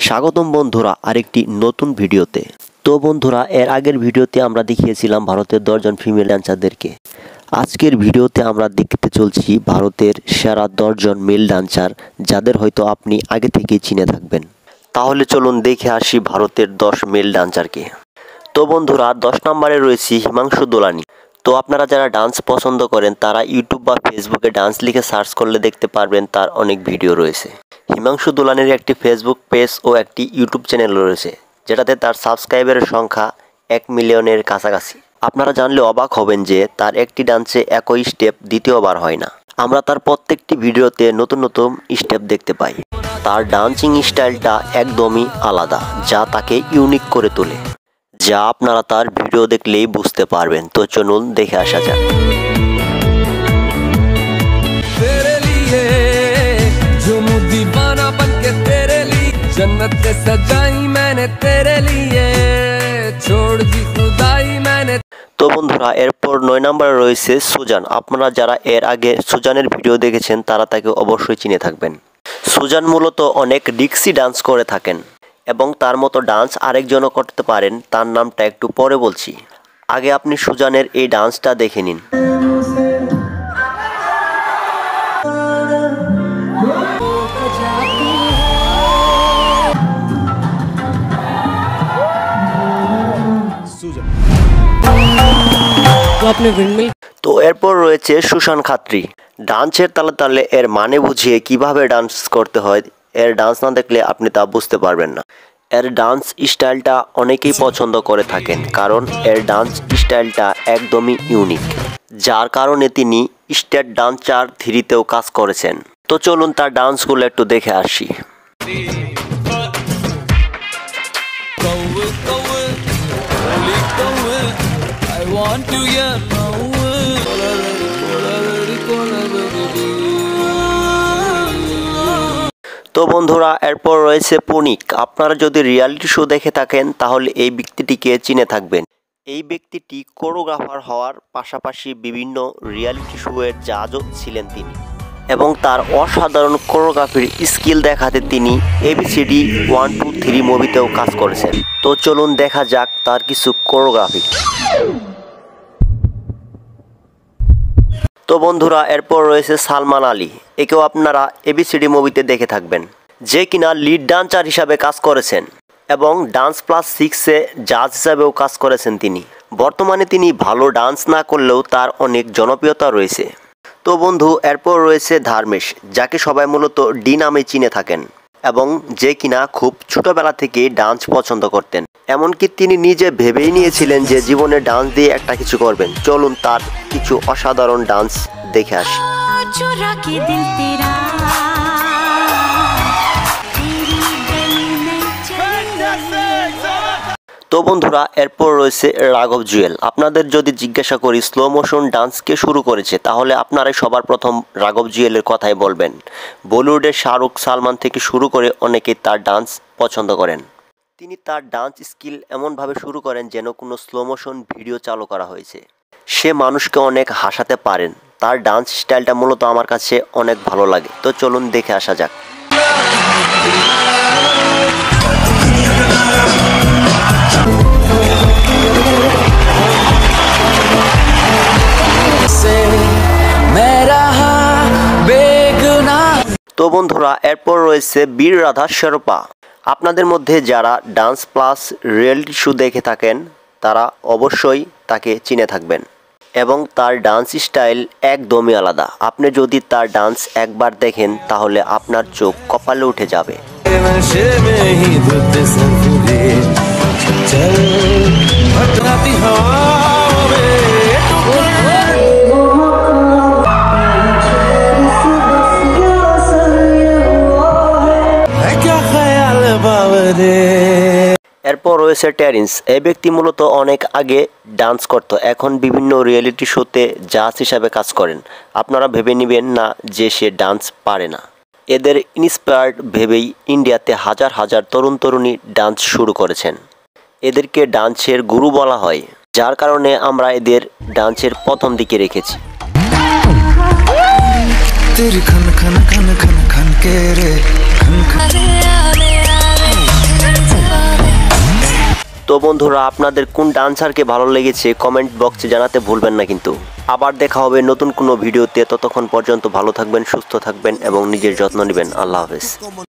স্বাগতম বন্ধুরা আরেকটি নতুন ভিডিওতে। তো বন্ধুরা, এর আগের ভিডিওতে আমরা দেখিয়েছিলাম ভারতের 10 জন ফিমেল ডান্সারদেরকে। আজকের ভিডিওতে আমরা দেখতে চলছি ভারতের সেরা 10 জন মেল ডান্সার, যাদের হয়তো আপনি আগে থেকেই চিনে থাকবেন। তাহলে চলুন দেখে আসি ভারতের 10 মেল ডান্সারকে। তো বন্ধুরা, 10 নম্বরে রয়েছে হিমাংশু দোলানি। তো আপনারা যারা ডান্স পছন্দ করেন তারা ইউটিউব বা ফেসবুকে ডান্স লিখে সার্চ করলে দেখতে পারবেন তার অনেক ভিডিও রয়েছে। হিমাংশু দোলানির একটি ফেসবুক পেজ ও একটি ইউটিউব চ্যানেল রয়েছে, যেটাতে তার সাবস্ক্রাইবারের সংখ্যা 1 মিলিয়নের কাছাকাছি। আপনারা জানলে অবাক হবেন যে তার একটি ডান্সে একই স্টেপ দ্বিতীয়বার হয় না। আমরা তার প্রত্যেকটি ভিডিওতে নতুন নতুন স্টেপ দেখতে পাই। তার ডান্সিং স্টাইলটা একদমই আলাদা, যা তাকে ইউনিক করে তোলে, যা আপনারা তার ভিডিও দেখলেই বুঝতে পারবেন। তো চলুন দেখে আসা যাক। তো বন্ধুরা, এরপর 9 নম্বরে রয়েছে সুজান। আপনারা যারা এর আগে সুজানের ভিডিও দেখেছেন তারা তাকে অবশ্যই চিনে থাকবেন। সুজান মূলত অনেক ডিক্সি ডান্স করে থাকেন এবং তার মতো ডান্স আরেকজনও করতে পারেন। তার নামটা একটু পরে বলছি, আগে আপনি সুজানের এই ডান্সটা দেখে নিন। তো এরপর রয়েছে সুশান খাত্রি। ডান্সের তালে তালে এর মানে বুঝিয়ে কিভাবে ডান্স করতে হয়, এর ডান্স না দেখলে আপনি তা বুঝতে পারবেন না। এর ডান্স স্টাইলটা অনেকেই পছন্দ করে থাকেন, কারণ এর ডান্স স্টাইলটা একদমই ইউনিক, যার কারণে তিনি স্টেট ডান্সার 3-তেও কাজ করেছেন। তো চলুন তার ডান্সগুলো একটু দেখে আসি। তো বন্ধুরা, এরপর রয়েছে পুনিক। আপনারা যদি রিয়ালিটি শো দেখে থাকেন তাহলে এই ব্যক্তিটিকে চিনে থাকবেন। এই ব্যক্তিটি কোরিওগ্রাফার হওয়ার পাশাপাশি বিভিন্ন রিয়ালিটি শোয়ের জাজও ছিলেন তিনি, এবং তার অসাধারণ কোরিওগ্রাফির স্কিল দেখাতে তিনি ABCD 1, 2, 3 মুভিতেও কাজ করেছেন। তো চলুন দেখা যাক তার কিছু কোরিওগ্রাফি। তো বন্ধুরা, এরপর রয়েছে সালমান আলী। একেও আপনারা ABCD মুভিতে দেখে থাকবেন, যে কিনা লিড ডান্সার হিসাবে কাজ করেছেন এবং ডান্স প্লাস 6-এ জাজ হিসাবেও কাজ করেছেন তিনি। বর্তমানে তিনি ভালো ডান্স না করলেও তার অনেক জনপ্রিয়তা রয়েছে। তো বন্ধু, এরপর রয়েছে ধার্মেশ, যাকে সবাই মূলত ডি নামে চিনে থাকেন এবং যে কিনা খুব ছোটবেলা থেকে ডান্স পছন্দ করতেন। এমনকি তিনি নিজে ভেবেই নিয়েছিলেন যে জীবনে ডান্স দিয়ে একটা কিছু করবেন। চলুন তার কিছু অসাধারণ ডান্স দেখে আসি। তো বন্ধুরা, এরপর রয়েছে রাঘব জুয়েল। আপনাদের যদি জিজ্ঞাসা করি স্লো মোশন ডান্স কে শুরু করেছে, তাহলে আপনারাই সবার প্রথম রাঘব জুয়েলের কথাই বলবেন। বলিউডের শাহরুখ, সালমান থেকে শুরু করে অনেকেই তার ডান্স পছন্দ করেন। তিনি তার ডান্স স্কিল এমনভাবে শুরু করেন যেন কোনো স্লো মোশন ভিডিও চালু করা হয়েছে। সে মানুষকে অনেক হাসাতে পারেন। তার ডান্স স্টাইলটা মূলত আমার কাছে অনেক ভালো লাগে। তো চলুন দেখে আসা যাক। তো বন্ধুরা, এরপর রয়েছে বীর রাধা শেরপা। আপনাদের মধ্যে যারা ডান্স প্লাস রিয়েলিটি শো দেখে থাকেন তারা অবশ্যই তাকে চিনে থাকবেন এবং তার ডান্স স্টাইল একদমই আলাদা। আপনি যদি তার ডান্স একবার দেখেন তাহলে আপনার চোখ কপালে উঠে যাবে। এরপর রয়েছে টেরিন্স। এই ব্যক্তি মূলত অনেক আগে ডান্স করত, এখন বিভিন্ন রিয়েলিটি শোতে জাজ হিসাবে কাজ করেন। আপনারা ভেবে নেবেন না যে সে ডান্স পারে না। এদের ইন্সপায়ার্ড ভেবেই ইন্ডিয়াতে হাজার হাজার তরুণ তরুণী ডান্স শুরু করেছেন। এদেরকে ডান্সের গুরু বলা হয়, যার কারণে আমরা এদের ডান্সের প্রথম দিকে রেখেছি। तेरी खन खन खन खन खन के रे खन खन তো বন্ধুরা, আপনাদের কোন ডান্সারকে ভালো লেগেছে কমেন্ট বক্সে জানাতে ভুলবেন না কিন্তু। আবার দেখা হবে নতুন কোনো ভিডিওতে। ততক্ষণ পর্যন্ত ভালো থাকবেন, সুস্থ থাকবেন এবং নিজের যত্ন নেবেন। আল্লাহ হাফেজ।